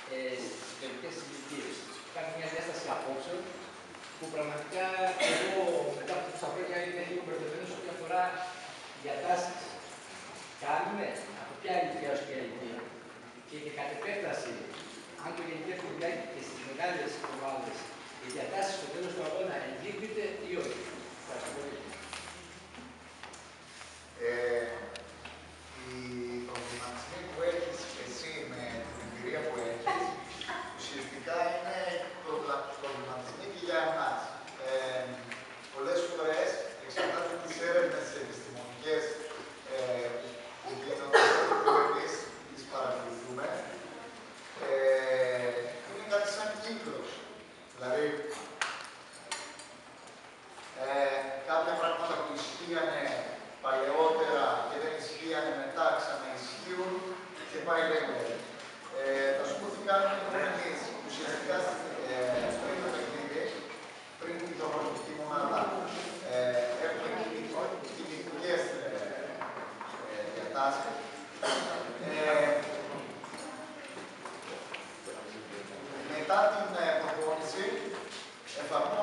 στις τελικές ηλικίες. Κάνει μια διάσταση απόψεων που πραγματικά εγώ μετά από τόσα χρόνια είμαι λίγο μπερδεμένος ό,τι αφορά διατάσεις. Κάνουμε από ποια ηλικία ως ποια ηλικία. Και κατ' επέκταση, αν το γενικεύει δουλειάκι και στις μεγάλες ομάδες, οι διατάσεις στο τέλος του αγώνα εγκρίνεται ή όχι. Ευχαριστώ πολύ. Οι προβληματισμοί που έχεις εσύ με την εμπειρία που έχεις, ουσιαστικά είναι προβληματισμοί και για εμάς. Πολλές φορές εξαρτάται τις έρευνες επιστημονικές που γίνονται, που εμείς τις παρακολουθούμε, είναι κάτι σαν κύκλος. Δηλαδή, κάποια πράγματα που ισχύανε παλαιότερα και δεν ισχύανε μετά, ξαναισχύουν και πάει λέγοντα. Θα σου πω τι κάνουμε εμείς ουσιαστικά πριν το παιχνίδι, πριν την τρομοκρατική μονάδα. Έχουμε κινητικές διατάσεις. Μετά την προπόνηση, εφαρμόζουμε